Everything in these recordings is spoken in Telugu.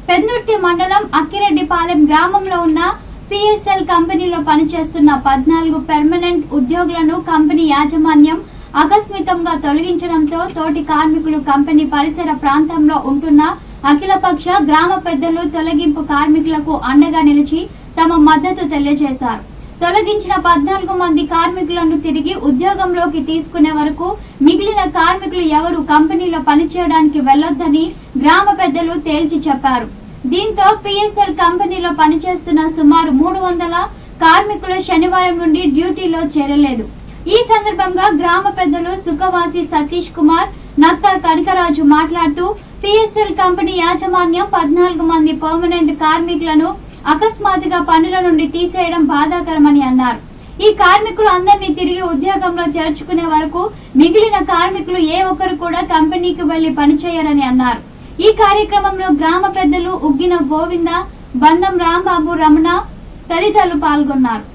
పెద్దుర్తి మండలం అక్కిరెడ్డిపాలెం గ్రామంలో ఉన్న పిఎస్ఎల్ కంపెనీలో పనిచేస్తున్న 14 పర్మనెంట్ ఉద్యోగులను కంపెనీ యాజమాన్యం ఆకస్మికంగా తొలగించడంతో తోటి కార్మికులు కంపెనీ పరిసర ప్రాంతంలో ఉంటున్న అఖిలపక్ష గ్రామ పెద్దలు తొలగింపు కార్మికులకు అండగా నిలిచి తమ మద్దతు తెలియజేశారు. తొలగించిన 14 మంది కార్మికులను తిరిగి ఉద్యోగంలోకి తీసుకునే వరకు మిగిలిన కార్మికులు ఎవరు కంపెనీలో పనిచేయడానికి వెళ్లొద్దని గ్రామ పెద్దలు తేల్చి చెప్పారు. దీంతో పిఎస్ఎల్ కంపెనీలో పనిచేస్తున్న సుమారు 300 కార్మికులు శనివారం నుండి డ్యూటీలో చేరలేదు. ఈ సందర్భంగా గ్రామ పెద్దలు సుఖవాసి సతీష్ కుమార్, నత్త కనకరాజు మాట్లాడుతూ పిఎస్ఎల్ కంపెనీ యాజమాన్యం 14 మంది పర్మనెంట్ కార్మికులను అకస్మాత్తుగా పనుల నుండి తీసేయడం బాధాకరమని అన్నారు. ఈ కార్మికులు అందరినీ తిరిగి ఉద్యోగంలో చేర్చుకునే వరకు మిగిలిన కార్మికులు ఏ ఒక్కరు కూడా కంపెనీకి వెళ్లి పనిచేయరని అన్నారు. ఈ కార్యక్రమంలో గ్రామ పెద్దలు ఉగ్గిన గోవింద, బందం రాంబాబు, రమణ తదితరులు పాల్గొన్నారు.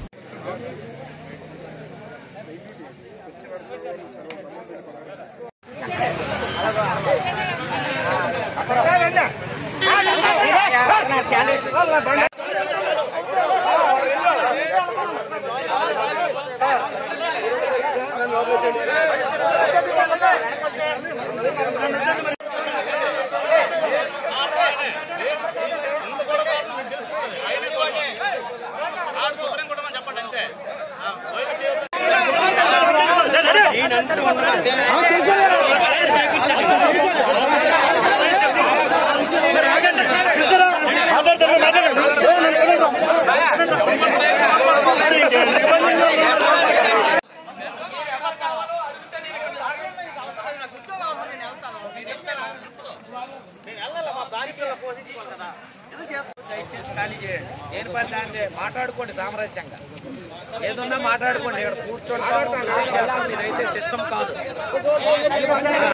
దయచేసి ఖాళీ చేయండి. దేని పని దాంతే మాట్లాడుకోండి, సామరస్యంగా ఏదన్నా మాట్లాడుకోండి. ఇక్కడ కూర్చోండి, ఇదైతే సిస్టమ్ కాదు.